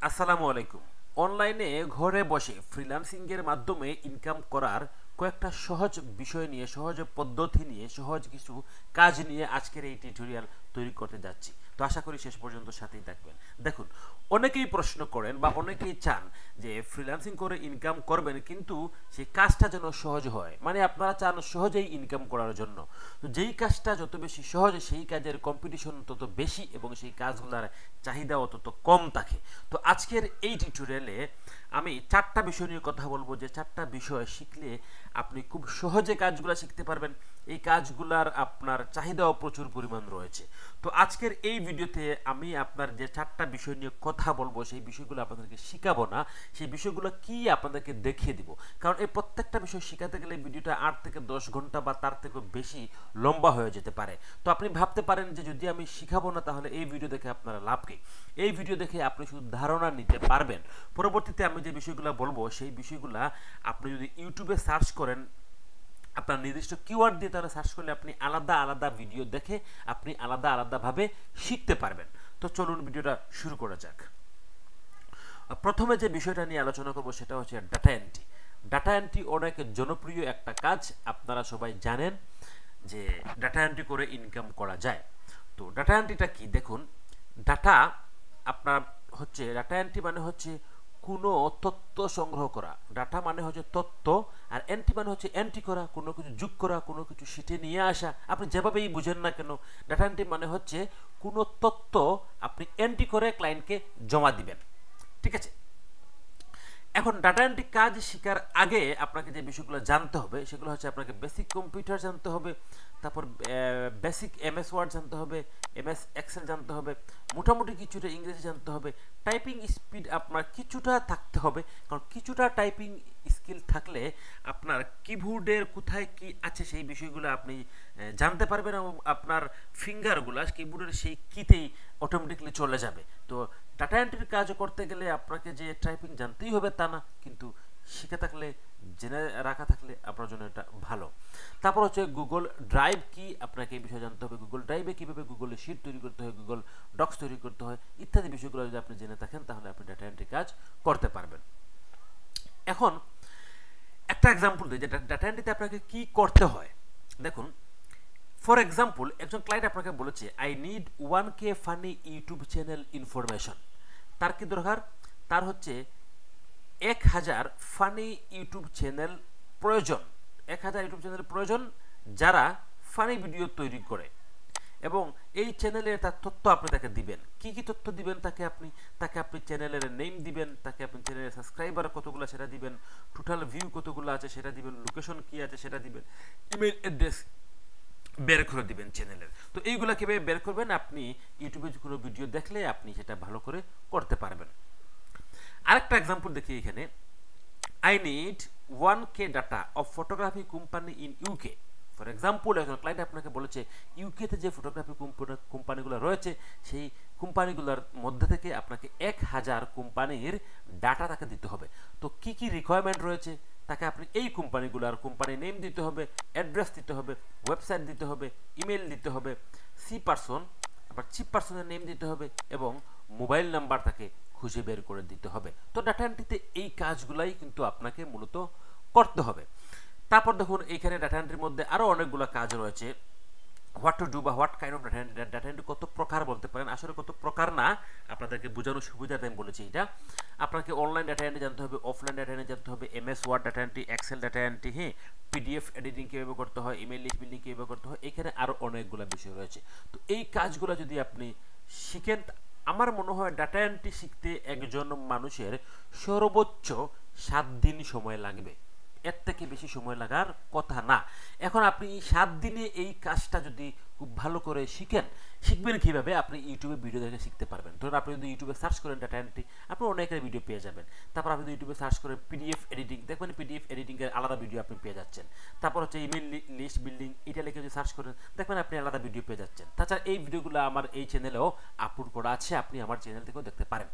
আসসালামু আলাইকুম। অনলাইনে ঘরে বসে ফ্রিল্যান্সিং এর মাধ্যমে ইনকাম করার কয়েকটা সহজ বিষয় নিয়ে, সহজ পদ্ধতি নিয়ে, সহজ কিছু কাজ নিয়ে আজকের এই টিউটোরিয়াল তৈরি করতে যাচ্ছি। তো আশা করি শেষ পর্যন্ত সাথেই থাকবেন। দেখুন, অনেকেই প্রশ্ন করেন বা অনেকেই চান যে ফ্রিল্যান্সিং করে ইনকাম করবেন, কিন্তু সেই কাজটা যেন সহজ হয়, মানে আপনারা চান সহজেই ইনকাম করার জন্য। তো যেই কাজটা যত বেশি সহজ, সেই কাজের কম্পিটিশন তত বেশি এবং সেই কাজগুলোর চাহিদাও তত কম থাকে। তো আজকের এই টিউটোরিয়ালে আমি চারটা বিষয় নিয়ে কথা বলবো, যে চারটা বিষয় শিখলে আপনি খুব সহজে কাজগুলো শিখতে পারবেন। এই কাজগুলার আপনার চাহিদাও প্রচুর পরিমাণ রয়েছে। তো আজকের এই ভিডিওতে আমি আপনার যে চারটা বিষয় নিয়ে কথা বলবো, সেই বিষয়গুলো আপনাদেরকে শিখাবো না, সেই বিষয়গুলো কি আপনাদেরকে দেখিয়ে দিব। কারণ এই প্রত্যেকটা বিষয় শেখাতে গেলে ভিডিওটা 8 থেকে 10 ঘন্টা বা তার থেকে বেশি লম্বা হয়ে যেতে পারে। তো আপনি ভাবতে পারেন যে যদি আমি শিখাবো না, তাহলে এই ভিডিও দেখে আপনারা লাভ কি? এই ভিডিও দেখে আপনি শুধু ধারণা নিতে পারবেন। পরবর্তীতে আমি যে বিষয়গুলো বলবো, সেই বিষয়গুলো আপনি যদি ইউটিউবে সার্চ করেন, আপনার নির্দিষ্ট কিওয়ার্ড দিয়ে তাহলে সার্চ করলে আপনি আলাদা আলাদা ভিডিও দেখে আপনি আলাদা আলাদাভাবে শিখতে পারবেন। তো চলুন ভিডিওটা শুরু করা যাক। প্রথমে যে বিষয়টা নিয়ে আলোচনা করব সেটা হচ্ছে ডাটা এন্ট্রি। ডাটা এন্ট্রি অনেক জনপ্রিয় একটা কাজ, আপনারা সবাই জানেন যে ডাটা এন্ট্রি করে ইনকাম করা যায়। তো ডাটা এন্ট্রিটা কি? দেখুন, ডাটা আপনার হচ্ছে, ডাটা এন্ট্রি মানে হচ্ছে কোনো তথ্য সংগ্রহ করা। ডাটা মানে হচ্ছে তথ্য, আর এন্ট্রি মানে হচ্ছে এন্ট্রি করা, কোনো কিছু যোগ করা, কোনো কিছু শিটে নিয়ে আসা। আপনি যেভাবেই বুঝেন না কেন, ডাটা এন্ট্রি মানে হচ্ছে কোনো তথ্য আপনি এন্ট্রি করে ক্লায়েন্টকে জমা দিবেন। ঠিক আছে? এখন ডাটা এন্ট্রি কাজ শেখার আগে আপনাকে যে বিষয়গুলো জানতে হবে সেগুলো হচ্ছে, আপনাকে বেসিক কম্পিউটার জানতে হবে, তারপর বেসিক এমএস ওয়ার্ড জানতে হবে, এমএস এক্সেল জানতে হবে, মোটামুটি কিছুটা ইংরেজি জানতে হবে, টাইপিং স্পিড আপনার কিছুটা থাকতে হবে। কারণ কিছুটা টাইপিং স্কিল থাকলে আপনার কিবোর্ডের কোথায় কি আছে সেই বিষয়গুলো আপনি জানতে পারবেন, এবং আপনার ফিঙ্গারগুলো কিবোর্ডের সেই কিতেই অটোমেটিকলি চলে যাবে। তো ডাটা এন্ট্রির কাজ করতে গেলে আপনাকে যে টাইপিং জানতেই হবে তা না, কিন্তু শিখে থাকলে, জেনে রাখা থাকলে আপনার জন্য এটা ভালো। তারপর হচ্ছে গুগল ড্রাইভ কি, আপনাকে এই বিষয়ে জানতে হবে। গুগল ড্রাইভে কীভাবে গুগল শিট তৈরি করতে হয়, গুগল ডক্স তৈরি করতে হয়, ইত্যাদি বিষয়গুলো যদি আপনি জেনে থাকেন, তাহলে আপনি ডাটা এন্ট্রি কাজ করতে পারবেন। এখন একটা এক্সাম্পল দিই যে ডাটা এন্ট্রিতে আপনাকে কি করতে হয়। দেখুন, ফর এক্সাম্পল, একজন ক্লায়েন্ট আপনাকে বলেছে I need 1K funny YouTube channel information. তার কি দরকার? তার হচ্ছে 1000 ফানি ইউটিউব চ্যানেল প্রয়োজন। 1000 ইউটিউব চ্যানেল প্রয়োজন যারা ফানি ভিডিও তৈরি করে, এবং এই চ্যানেলে তার তথ্য আপনি তাকে দিবেন। কি কি তথ্য দিবেন তাকে আপনি চ্যানেলের নেম দিবেন, তাকে আপনি চ্যানেলের সাবস্ক্রাইবার কতগুলো সেটা দিবেন, টোটাল ভিউ কতগুলো আছে সেটা দিবেন, লোকেশন কি আছে সেটা দিবেন, ইমেল অ্যাড্রেস বের করে দিবেন চ্যানেলের। তো এইগুলো কীভাবে বের করবেন, আপনি ইউটিউবে কোনো ভিডিও দেখলে আপনি সেটা ভালো করে করতে পারবেন। আরেকটা এক্সাম্পল দেখি এখানে, I need 1K data of photography company in UK. For example, একজন ক্লায়েন্ট আপনাকে বলেছে ইউকেতে যে ফটোগ্রাফি কোম্পানিগুলো রয়েছে, সেই কোম্পানিগুলোর মধ্যে থেকে আপনাকে 1000 কোম্পানির ডাটা তাকে দিতে হবে। তো কি কি রিকোয়ারমেন্ট রয়েছে, তাকে আপনি এই কোম্পানিগুলোর কোম্পানি নেম দিতে হবে, অ্যাড্রেস দিতে হবে, ওয়েবসাইট দিতে হবে, ইমেল দিতে হবে, সি পারসন, আবার চিপ পারসনের নেম দিতে হবে, এবং মোবাইল নাম্বার তাকে খুঁজে বের করে দিতে হবে। তো ডাটা এন্ট্রিতে এই কাজগুলাই কিন্তু আপনাকে মূলত করতে হবে। তারপর দেখুন, এইখানে ডাটা এন্ট্রির মধ্যে আরও অনেকগুলো কাজ রয়েছে। হোয়াট টু ডু বা what kind of data entry. Data entry কত প্রকার বলতে পারেন, আসলে কত প্রকার না, আপনাদেরকে বোঝানোর সুবিধাতে আমি বলেছি এটা। আপনাকে অনলাইন ডাটা এন্ট্রি জানতে হবে, অফলাইন ডাটা এন্ট্রি জানতে হবে, MS Word data entry, Excel data entry, হ্যাঁ, পিডিএফ এডিটিং কীভাবে করতে হয়, ইমেল লিস্ট বিল্ডিং কীভাবে করতে হয়, এখানে আরও অনেকগুলো বিষয় রয়েছে। তো এই কাজগুলো যদি আপনি শিখেন, আমার মনে হয় ডাটা এন্ট্রি শিখতে একজন মানুষের সর্বোচ্চ 7 দিন সময় লাগবে, এর থেকে বেশি সময় লাগার কথা না। এখন আপনি 7 দিনে এই কাজটা যদি খুব ভালো করে শিখবেন কীভাবে? আপনি ইউটিউবে ভিডিও দেখে শিখতে পারবেন। ধরুন, আপনি যদি ইউটিউবে সার্চ করেন ডাটা এন্ট্রি, আপনি অনেকের ভিডিও পেয়ে যাবেন। তারপর আপনি যদি ইউটিউবে সার্চ করেন পিডিএফ এডিটিং, দেখবেন পিডিএফ এডিটিংয়ের আলাদা ভিডিও আপনি পেয়ে যাচ্ছেন। তারপর হচ্ছে ইমেল লিস্ট বিল্ডিং, এটা লিখে যদি সার্চ করেন, দেখবেন আপনি আলাদা ভিডিও পেয়ে যাচ্ছেন। তাছাড়া এই ভিডিওগুলো আমার এই চ্যানেলেও আপলোড করা আছে, আপনি আমার চ্যানেল থেকেও দেখতে পারেন।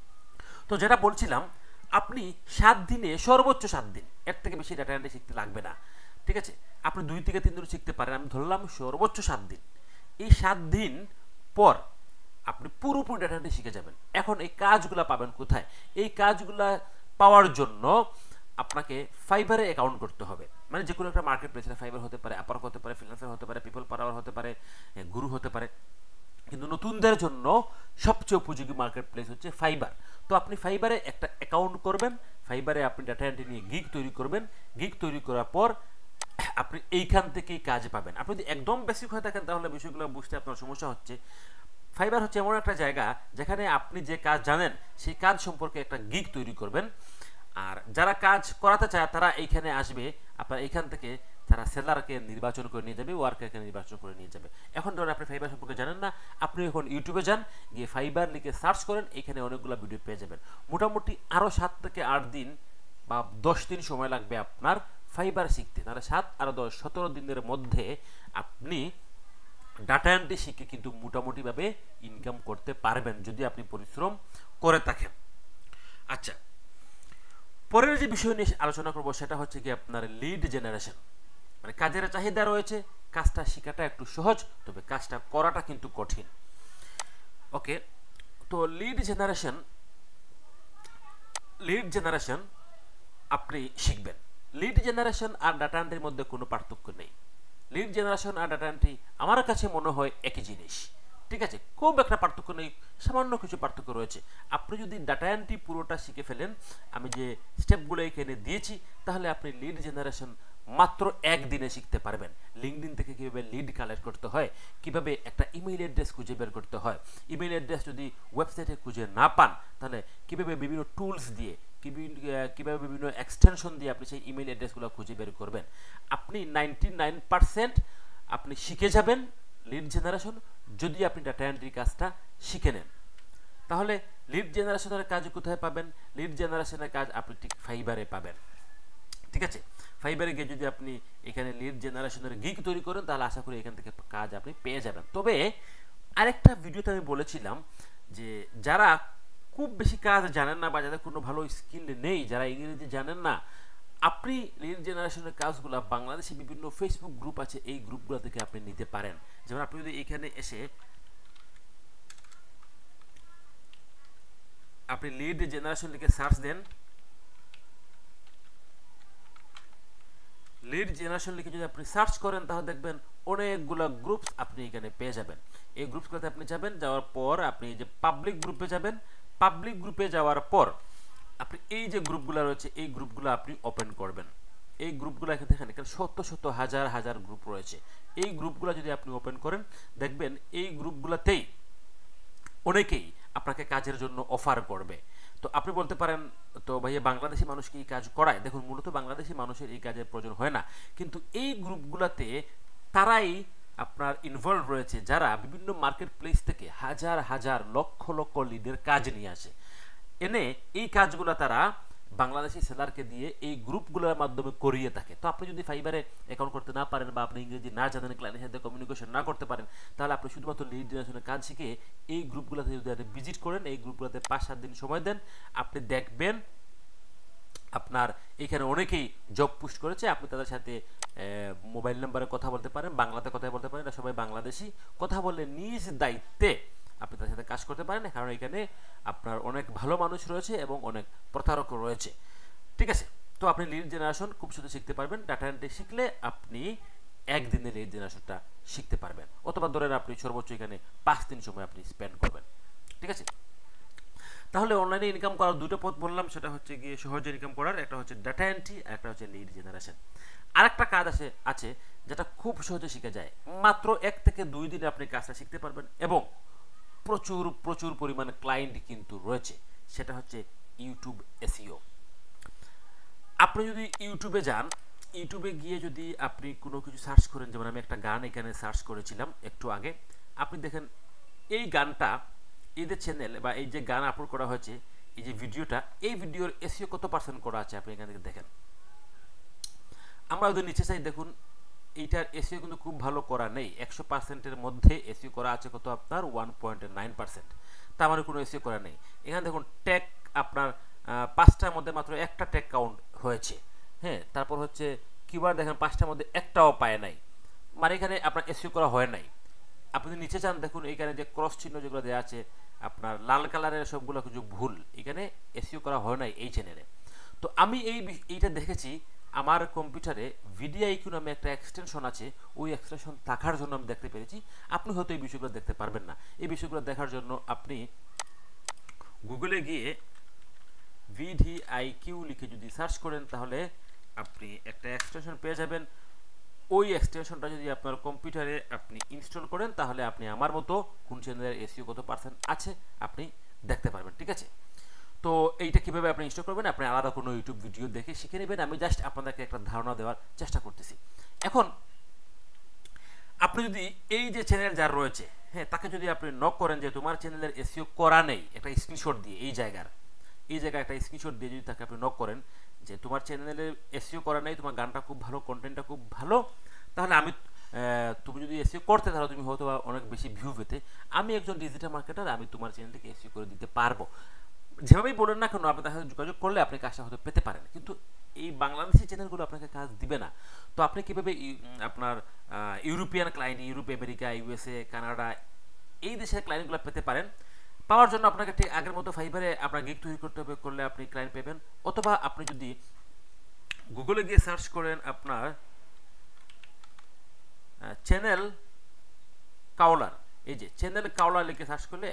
তো যেটা বলছিলাম, আপনি 7 দিনে, সর্বোচ্চ 7 দিন, এর থেকে বেশি ডাটা এন্ট্রি শিখতে লাগবে না। ঠিক আছে? আপনি 2 থেকে 3 দিন শিখতে পারেন, আমি ধরলাম সর্বোচ্চ 7 দিন। এই 7 দিন পর আপনি পুরোপুরি ডাটা এন্ট্রি শিখে যাবেন। এখন এই কাজগুলো পাবেন কোথায়? এই কাজগুলা পাওয়ার জন্য আপনাকে ফাইবারে অ্যাকাউন্ট করতে হবে। মানে যে কোনো একটা মার্কেট প্লেসে, ফাইবার হতে পারে, আপওয়ার্ক হতে পারে, ফ্রিল্যান্সার হতে পারে, পিপল পার আওয়ার হতে পারে, গুরু হতে পারে। কিন্তু নতুনদের জন্য সবচেয়ে উপযোগী মার্কেট প্লেস হচ্ছে ফাইবার। তো আপনি ফাইবারে একটা অ্যাকাউন্ট করবেন, ফাইবারে আপনি ডাটা এন্ট্রি নিয়ে গিগ তৈরি করবেন। গিগ তৈরি করার পর আপনি এইখান থেকেই কাজ পাবেন। আপনি যদি একদম বেসিক হয়ে থাকেন তাহলে বিষয়গুলো বুঝতে আপনার সমস্যা হচ্ছে। ফাইবার হচ্ছে এমন একটা জায়গা যেখানে আপনি যে কাজ জানেন সেই কাজ সম্পর্কে একটা গিগ তৈরি করবেন, আর যারা কাজ করাতে চায় তারা এইখানে আসবে। আপনার এইখান থেকে তারা সেলারকে নির্বাচন করে নিয়ে যাবে, ওয়ার্কারকে নির্বাচন করে নিয়ে যাবে। এখন ধরুন আপনি ফাইবার সম্পর্কে জানেন না, আপনি এখন ইউটিউবে যান, গিয়ে ফাইবার লিখে সার্চ করেন, এখানে অনেকগুলো ভিডিও পেয়ে যাবেন। মোটামুটি আরও 7 থেকে 8 দিন বা 10 দিন সময় লাগবে আপনার ফাইবার শিখতে। তাহলে 7 আর 10 17 দিনের মধ্যে আপনি ডাটা এন্ট্রি শিখে কিন্তু মোটামুটিভাবে ইনকাম করতে পারবেন যদি আপনি পরিশ্রম করে থাকেন। আচ্ছা, পরের যে বিষয় নিয়ে আলোচনা করব সেটা হচ্ছে কি আপনার লিড জেনারেশন। মানে কাজের চাহিদা রয়েছে, কাজটা শেখাটা একটু সহজ, তবে কাজটা করাটা কিন্তু কঠিন। ওকে, তো লিড জেনারেশন আপনি শিখবেন। লিড জেনারেশন আর ডাটা এন্ট্রির মধ্যে কোনো পার্থক্য নেই। লিড জেনারেশন আর ডাটা এন্ট্রি আমার কাছে মনে হয় একই জিনিস। ঠিক আছে, খুব একটা পার্থক্য নেই, সামান্য কিছু পার্থক্য রয়েছে। আপনি যদি ডাটা এন্ট্রি পুরোটা শিখে ফেলেন, আমি যে স্টেপগুলো এখানে দিয়েছি, তাহলে আপনি লিড জেনারেশন মাত্র একদিনে শিখতে পারবেন। লিঙ্কডইন থেকে কীভাবে লিড কালেক্ট করতে হয়, কিভাবে একটা ইমেইল অ্যাড্রেস খুঁজে বের করতে হয়, ইমেইল অ্যাড্রেস যদি ওয়েবসাইটে খুঁজে না পান তাহলে কিভাবে বিভিন্ন টুলস দিয়ে, কিভাবে বিভিন্ন এক্সটেনশন দিয়ে আপনি সেই ইমেইল অ্যাড্রেসগুলো খুঁজে বের করবেন। আপনি 99% আপনি শিখে যাবেন লিড জেনারেশন যদি আপনি ডাটা এন্ট্রি কাজটা শিখে নেন। তাহলে লিড জেনারেশনের কাজ কোথায় পাবেন? লিড জেনারেশনের কাজ আপনি ঠিক ফাইবারে পাবেন। ঠিক আছে, ফাইবারে গিয়ে যদি আপনি এখানে লিড জেনারেশনের গিগ তৈরি করেন তাহলে আশা করি এখান থেকে কাজ আপনি পেয়ে যাবেন। তবে আরেকটা ভিডিওতে আমি বলেছিলাম যে যারা খুব বেশি কাজ জানেন না বা যাদের কোনো ভালো স্কিল নেই, যারা ইংরেজি জানেন না, আপনি লিড জেনারেশনের কাজগুলো বাংলাদেশে বিভিন্ন ফেসবুক গ্রুপ আছে, এই গ্রুপগুলো থেকে আপনি নিতে পারেন। যেমন আপনি যদি এখানে এসে আপনি লিড জেনারেশন লিখে সার্চ দেন, লিড জেনারেশন লিখে যদি আপনি সার্চ করেন তাহলে দেখবেন অনেকগুলো গ্রুপস আপনি এখানে পেয়ে যাবেন। এই গ্রুপসগুলোতে আপনি যাবেন, যাওয়ার পর আপনি এই যে পাবলিক গ্রুপে যাবেন। পাবলিক গ্রুপে যাওয়ার পর আপনি এই যে গ্রুপগুলো রয়েছে এই গ্রুপগুলো আপনি ওপেন করবেন। এই গ্রুপগুলো এখানে দেখেন, এখানে শত শত হাজার হাজার গ্রুপ রয়েছে। এই গ্রুপগুলো যদি আপনি ওপেন করেন দেখবেন এই গ্রুপগুলোতেই অনেকেই আপনাকে কাজের জন্য অফার করবে। তো আপনি বলতে পারেন, তো ভাইয়া বাংলাদেশি মানুষ কি এই কাজ করায়? দেখুন, মূলত বাংলাদেশি মানুষের এই কাজের প্রয়োজন হয় না, কিন্তু এই গ্রুপগুলোতে তারাই আপনার ইনভলভ রয়েছে যারা বিভিন্ন মার্কেট প্লেস থেকে হাজার হাজার লক্ষ লক্ষ লিডের কাজ নিয়ে আসে, এনে এই কাজগুলো তারা বাংলাদেশি সেলারকে দিয়ে এই গ্রুপগুলোর মাধ্যমে করিয়ে থাকে। তো আপনি যদি ফাইবারে অ্যাকাউন্ট করতে না পারেন বা আপনি ইংরেজি না জানেন, ক্লায়েন্টের সাথে কমিউনিকেশন না করতে পারেন, তাহলে আপনি শুধুমাত্র লিড জেনারেশনের কাজ শিখে এই গ্রুপগুলোতে যদি আপনি ভিজিট করেন, এই গ্রুপগুলোতে 5-7 দিন সময় দেন, আপনি দেখবেন আপনার এখানে অনেকেই জব পোস্ট করেছে। আপনি তাদের সাথে মোবাইল নাম্বারে কথা বলতে পারেন, বাংলাতে কথা বলতে পারেন, এটা সবাই বাংলাদেশি। কথা বলে নিজ দায়িত্বে আপনি তাদের সাথে কাজ করতে পারেন, কারণ এখানে আপনার অনেক ভালো মানুষ রয়েছে এবং অনেক প্রতারক রয়েছে। ঠিক আছে, তো আপনি লিড জেনারেশন খুব সুন্দর শিখতে পারবেন। ডাটা এন্ট্রি শিখলে আপনি একদিনে লিড জেনারেশনটা শিখতে পারবেন, অথবা ধরেন আপনি সর্বোচ্চ এখানে 5 দিন সময় আপনি স্পেন্ড করবেন। ঠিক আছে, তাহলে অনলাইনে ইনকাম করার দুটো পথ বললাম, সেটা হচ্ছে গিয়ে সহজে ইনকাম করার, একটা হচ্ছে ডাটা এন্ট্রি, একটা হচ্ছে লিড জেনারেশন। আরেকটা কাজ আছে যেটা খুব সহজে শিখে যায়, মাত্র 1 থেকে 2 দিনে আপনি কাজটা শিখতে পারবেন এবং প্রচুর প্রচুর পরিমাণে ক্লায়েন্ট কিন্তু রয়েছে, সেটা হচ্ছে ইউটিউব এসইও। আপনি যদি ইউটিউবে যান, ইউটিউবে গিয়ে যদি আপনি কোনো কিছু সার্চ করেন, যেমন আমি একটা গান এখানে সার্চ করেছিলাম একটু আগে, আপনি দেখেন এই গানটা, এই যে চ্যানেল বা এই যে গান আপলোড করা হয়েছে, এই যে ভিডিওটা, এই ভিডিওর এসইও কত পার্সেন্ট করা আছে আপনি এখান থেকে দেখেন। আমরা ওদের নিচে চাই, দেখুন এইটার এসইও কিন্তু খুব ভালো করা নেই, 100%-এর মধ্যে এসইও করা আছে কত আপনার 1.9%, তার মানে কোনো এসইও করা নেই। এখানে দেখুন ট্যাগ আপনার 5টার মধ্যে মাত্র একটা ট্যাগ কাউন্ট হয়েছে। হ্যাঁ, তারপর হচ্ছে কিওয়ার্ড দেখেন 5টার মধ্যে একটাও পায় নাই, মানে এখানে আপনার এসইও করা হয় নাই। আপনি নিচে যান, দেখুন এইখানে যে ক্রস চিহ্ন যেগুলো দেওয়া আছে আপনার লাল কালারের সবগুলো কিছু ভুল, এখানে এসইও করা হয় নাই এই চ্যানেলে। তো আমি এইটা দেখেছি আমার কম্পিউটারে ভিডিআইকিউ নামে একটা এক্সটেনশন আছে, ওই এক্সটেনশন থাকার জন্য আমি দেখতে পেরেছি। আপনি হয়তো এই বিষয়গুলো দেখতে পারবেন না। এই বিষয়গুলো দেখার জন্য আপনি গুগলে গিয়ে ভিডিআইকিউ লিখে যদি সার্চ করেন তাহলে আপনি একটা এক্সটেনশন পেয়ে যাবেন। ওই এক্সটেনশনটা যদি আপনার কম্পিউটারে আপনি ইনস্টল করেন তাহলে আপনি আমার মতো কোন চ্যানেলের এসইও কত পার্সেন্ট আছে আপনি দেখতে পারবেন। ঠিক আছে, তো এইটা কীভাবে আপনি ইনস্টল করবেন আপনি আলাদা কোনো ইউটিউব ভিডিও দেখে শিখে নেবেন। আমি জাস্ট আপনাদেরকে একটা ধারণা দেওয়ার চেষ্টা করতেছি। এখন আপনি যদি এই যে চ্যানেল যার রয়েছে, হ্যাঁ, তাকে যদি আপনি নক করেন যে তোমার চ্যানেলের এসইও করা নেই, একটা স্ক্রিনশট দিয়ে এই জায়গায় একটা স্ক্রিনশট দিয়ে যদি তাকে আপনি নক করেন যে তোমার চ্যানেলের এসইও করা নেই, তোমার গানটা খুব ভালো, কন্টেন্টটা খুব ভালো, তাহলে তুমি যদি এসইও করতে তাহলে তুমি হয়তো অনেক বেশি ভিউ পেতে। আমি একজন ডিজিটাল মার্কেটার, আমি তোমার চ্যানেলটাকে এসইও করে দিতে পারবো। যেভাবেই বলেন না কেন, আপনি তার সাথে যোগাযোগ করলে আপনি কাজটা হয়তো পেতে পারেন, কিন্তু এই বাংলাদেশি চ্যানেলগুলো আপনাকে কাজ দিবে না। তো আপনি কীভাবে আপনার European client, Europe, America, USA, Canada এই দেশের ক্লায়েন্টগুলো পেতে পারেন? পাওয়ার জন্য আপনাকে ঠিক আগের মতো ফাইবারে আপনার গিগ তৈরি করতে হবে, করলে আপনি ক্লায়েন্ট পাবেন। অথবা আপনি যদি গুগলে গিয়ে সার্চ করেন আপনার চ্যানেল কাউলার, এই যে চ্যানেল কাউলার লিখে সার্চ করলে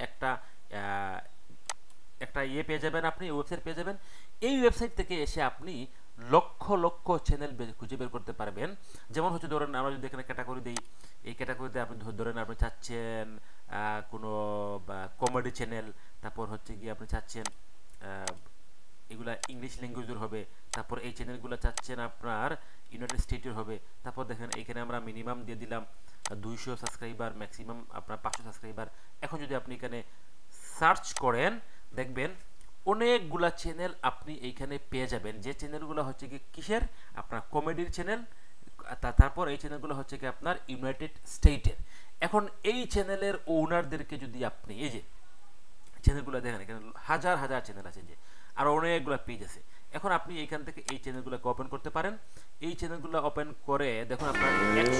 একটা পেয়ে যাবেন, আপনি ওয়েবসাইট পেয়ে যাবেন। এই ওয়েবসাইট থেকে এসে আপনি লক্ষ লক্ষ চ্যানেল খুঁজে বের করতে পারবেন। যেমন হচ্ছে ধরেন আমরা যদি এখানে ক্যাটাগরি দিই, এই ক্যাটাগরিতে আপনি ধরেন আপনি চাচ্ছেন কোনো কমেডি চ্যানেল, তারপর হচ্ছে গিয়ে আপনি চাচ্ছেন এগুলা ইংলিশ ল্যাঙ্গুয়েজের হবে, তারপর এই চ্যানেলগুলো চাচ্ছেন আপনার ইউনাইটেড স্টেটের হবে। তারপর দেখেন এইখানে আমরা মিনিমাম দিয়ে দিলাম 200 সাবস্ক্রাইবার, ম্যাক্সিমাম আপনার 500 সাবস্ক্রাইবার। এখন যদি আপনি এখানে সার্চ করেন দেখবেন অনেকগুলা চ্যানেল আপনি এইখানে পেয়ে যাবেন, যে চ্যানেলগুলো হচ্ছে কি কিসের, আপনার কমেডির চ্যানেল। তারপর এই চ্যানেলগুলো হচ্ছে কি আপনার ইউনাইটেড স্টেটের। এখন এই চ্যানেলের ওনারদেরকে যদি আপনি এই যে চ্যানেলগুলো দেখেন, এখানে হাজার হাজার চ্যানেল আছে, যে আরও অনেকগুলো পেজ আছে। এখন আপনি এইখান থেকে এই চ্যানেলগুলোকে ওপেন করতে পারেন। এই চ্যানেলগুলো ওপেন করে দেখুন আপনার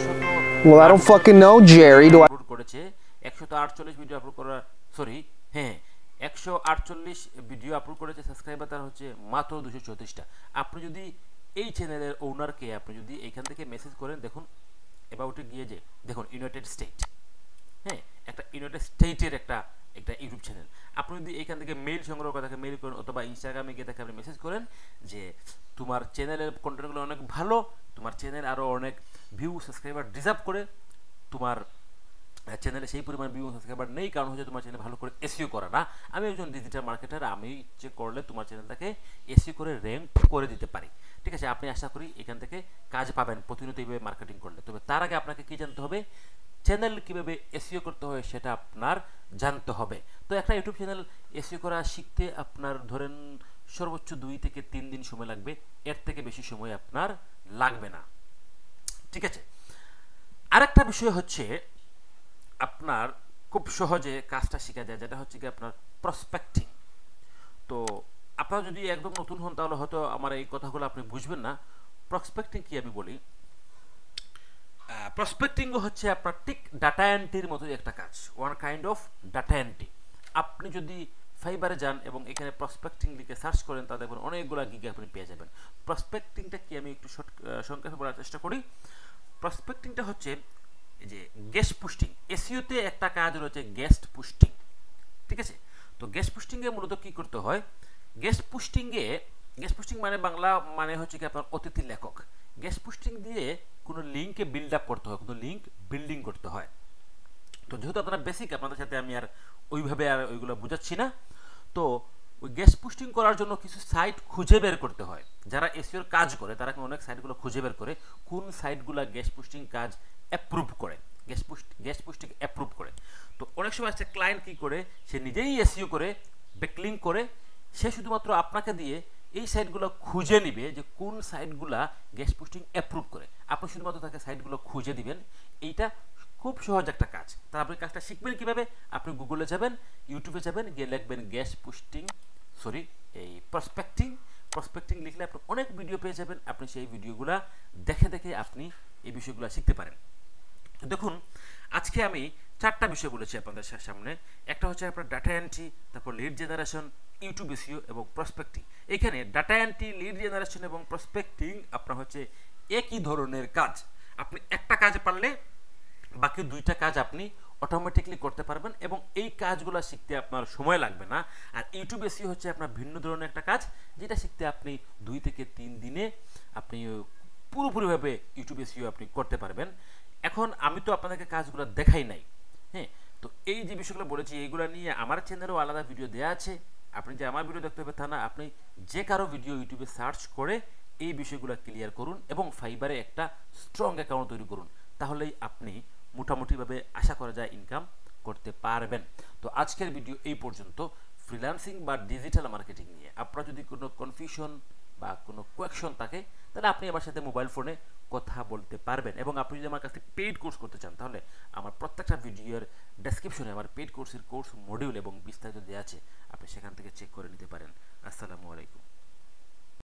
100 করেছে, 148 ভিডিও আপলোড করা, সরি হ্যাঁ 148 ভিডিও আপলোড করেছে, সাবস্ক্রাইবার তার হচ্ছে মাত্র 234টা। আপনি যদি এই চ্যানেলের ওনারকে আপনি যদি এইখান থেকে মেসেজ করেন, দেখুন অ্যাবাউটে গিয়ে যে দেখুন ইউনাইটেড স্টেট, হ্যাঁ একটা ইউনাইটেড স্টেটের একটা ইউটিউব চ্যানেল। আপনি যদি এইখান থেকে মেইল সংগ্রহ করে তাকে মেইল করেন, অথবা ইনস্টাগ্রামে গিয়ে তাকে আপনি মেসেজ করেন যে তোমার চ্যানেলের কন্টেন্টগুলো অনেক ভালো, তোমার চ্যানেল আরও অনেক ভিউ সাবস্ক্রাইবার ডিজার্ভ করে, তোমার চ্যানেলে সেই পরিমাণ ভিউ সাবস্ক্রাইবার নেই, কারণ হচ্ছে তোমার চ্যানেল ভালো করে এসইও করা না। আমি একজন ডিজিটাল মার্কেটার, আমি ইচ্ছে করলে তোমার চ্যানেলটাকে এসইও করে র্যাঙ্ক করে দিতে পারি। ঠিক আছে, আপনি আশা করি এখান থেকে কাজ পাবেন প্রতিনিয়ত এইভাবে মার্কেটিং করলে। তবে তার আগে আপনাকে কি জানতে হবে, চ্যানেল কীভাবে এসইও করতে হয় সেটা আপনার জানতে হবে। তো একটা ইউটিউব চ্যানেল এসইও করা শিখতে আপনার ধরেন সর্বোচ্চ 2 থেকে 3 দিন সময় লাগবে, এর থেকে বেশি সময় আপনার লাগবে না। ঠিক আছে, আরেকটা বিষয় হচ্ছে আপনার খুব সহজে কাজটা শেখা যায়, যেটা হচ্ছে কি আপনার প্রসপেক্টিং। তো আপনারা যদি একদম নতুন হন তাহলে হয়তো আমার এই কথাগুলো আপনি বুঝবেন না। প্রসপেক্টিং কি আমি বলি, প্রসপেক্টিংও হচ্ছে আপনার ঠিক ডাটা এন্ট্রির মতো একটা কাজ, one kind of data entry. আপনি যদি ফাইবারে যান এবং এখানে প্রসপেক্টিং লিখে সার্চ করেন তাহলে দেখবেন অনেকগুলো গিগ আপনি পেয়ে যাবেন। প্রসপেক্টিংটা কি আমি একটু সংক্ষেপে বলার চেষ্টা করি। প্রসপেক্টিংটা হচ্ছে এই যে গেস্ট পোস্টিং, এসইওতে একটা কাজ রয়েছে গেস্ট পোস্টিং। ঠিক আছে, তো গেস্ট পোস্টিংয়ে মূলত কি করতে হয়, গেস্ট পোস্টিং মানে বাংলা মানে হচ্ছে কি আপনার অতিথি লেখক। গেস্ট পোস্টিং দিয়ে কোনো লিঙ্কে বিল্ড আপ করতে হয়, কোনো লিঙ্ক বিল্ডিং করতে হয়। তো যেহেতু আপনারা বেসিক, আপনাদের সাথে আমি আর ওইভাবে আর ওইগুলো বোঝাচ্ছি না। তো ওই গেস্ট পোস্টিং করার জন্য কিছু সাইট খুঁজে বের করতে হয়। যারা এসইওর কাজ করে তারা অনেক সাইটগুলো খুঁজে বের করে কোন সাইটগুলো গেস্ট পোস্টিং কাজ অ্যাপ্রুভ করে, গেস্ট পোস্টিং অ্যাপ্রুভ করে। তো অনেক সময় আছে ক্লায়েন্ট কি করে, সে নিজেই এসইও করে, ব্যাকলিঙ্ক করে, সে শুধুমাত্র আপনাকে দিয়ে এই সাইটগুলো খুঁজে নিবে যে কোন সাইটগুলা গেস্ট পোস্টিং অ্যাপ্রুভ করে। আপনি শুধুমাত্র তাকে সাইটগুলো খুঁজে দিবেন। এইটা খুব সহজ একটা কাজ। তার আপনি কাজটা শিখবেন কিভাবে, আপনি গুগলে যাবেন, ইউটিউবে যাবেন, গিয়ে লিখবেন গেস্ট পোস্টিং, এই প্রসপেক্টিং লিখলে আপনি অনেক ভিডিও পেয়ে যাবেন। আপনি সেই ভিডিওগুলো দেখে দেখে আপনি এই বিষয়গুলো শিখতে পারেন। দেখুন আজকে আমি চারটা বিষয় বলেছি আপনাদের সামনে। একটা হচ্ছে আপনার ডাটা এন্ট্রি, তারপর লিড জেনারেশন, ইউটিউব এসইও এবং প্রসপেক্টিং। এখানে ডাটা এন্ট্রি, লিড জেনারেশন এবং প্রসপেক্টিং আপনার হচ্ছে একই ধরনের কাজ। আপনি একটা কাজ পারলে বাকি দুইটা কাজ আপনি অটোমেটিকলি করতে পারবেন এবং এই কাজগুলো শিখতে আপনার সময় লাগবে না। আর ইউটিউব এসইও হচ্ছে আপনার ভিন্ন ধরনের একটা কাজ, যেটা শিখতে আপনি 2 থেকে 3 দিনে আপনি পুরোপুরিভাবে ইউটিউব এসইও আপনি করতে পারবেন। এখন আমি তো আপনাদেরকে কাজগুলো দেখাই নাই, হ্যাঁ। তো এই যে বিষয়গুলো বলেছি এইগুলো নিয়ে আমার চ্যানেলেও আলাদা ভিডিও দেওয়া আছে। আপনি যে আমার ভিডিও দেখতে হবে তা না, আপনি যে কারো ভিডিও ইউটিউবে সার্চ করে এই বিষয়গুলো ক্লিয়ার করুন এবং ফাইবারে একটা স্ট্রং অ্যাকাউন্ট তৈরি করুন। তাহলেই আপনি মোটামুটিভাবে আশা করা যায় ইনকাম করতে পারবেন। তো আজকের ভিডিও এই পর্যন্ত ফ্রিল্যান্সিং বা ডিজিটাল মার্কেটিং নিয়ে। আপনার যদি কোনো কনফিউশন বা কোনো কোয়েকশন থাকে তাহলে আপনি আমার সাথে মোবাইল ফোনে কথা বলতে পারবেন। এবং আপনি যদি আমার কাছ থেকে পেইড কোর্স করতে চান তাহলে আমার প্রত্যেকটা ভিডিওর ডেসক্রিপশনে আমার পেইড কোর্সের কোর্স মডিউল এবং বিস্তারিত দেওয়া আছে, আপনি সেখান থেকে চেক করে নিতে পারেন। আসসালামু আলাইকুম।